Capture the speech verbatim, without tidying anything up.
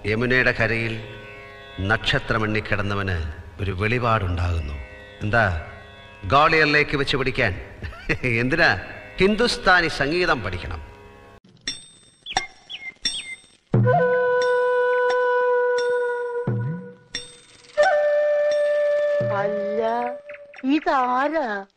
യമുനയുടെ കരയിൽ നക്ഷത്രമെണ്ണിക്കിടന്നവന് ഒരു വെളിപാടുണ്ടാകുന്നു. എന്താ? ഗ്വാളിയറിലേക്ക് വെച്ച് പിടിക്കാൻ. എന്തിനാ? ഹിന്ദുസ്ഥാനി സംഗീതം പഠിക്കണം. അല്ല, ഇതാരാ?